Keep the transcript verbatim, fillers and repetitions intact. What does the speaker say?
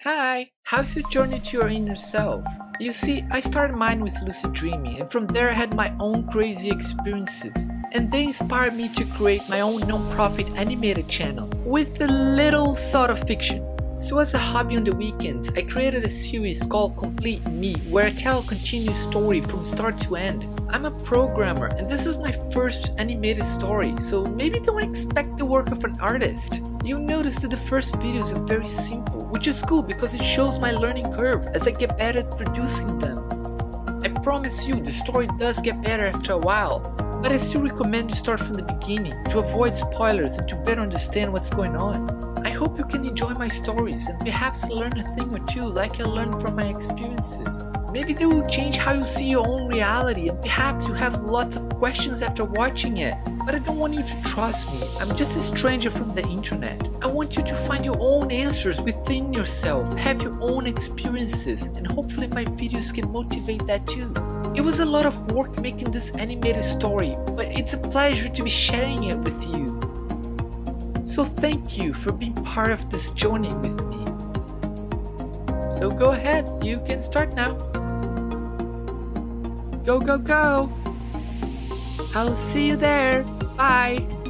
Hi, how's your journey to your inner self? You see, I started mine with lucid dreaming, and from there I had my own crazy experiences. And they inspired me to create my own non-profit animated channel with a little sort of fiction. So as a hobby on the weekends, I created a series called Complete Me, where I tell a continuous story from start to end. I'm a programmer and this is my first animated story, so maybe don't expect the work of an artist. You'll notice that the first videos are very simple, which is cool because it shows my learning curve as I get better at producing them. I promise you the story does get better after a while, but I still recommend you start from the beginning to avoid spoilers and to better understand what's going on. I hope you can enjoy my stories and perhaps learn a thing or two like I learned from my experiences. Maybe they will change how you see your own reality, and perhaps you have lots of questions after watching it. But I don't want you to trust me, I'm just a stranger from the internet. I want you to find your own answers within yourself, have your own experiences, and hopefully my videos can motivate that too. It was a lot of work making this animated story, but it's a pleasure to be sharing it with you. So thank you for being part of this journey with me. So go ahead, you can start now. Go, go, go! I'll see you there. Bye!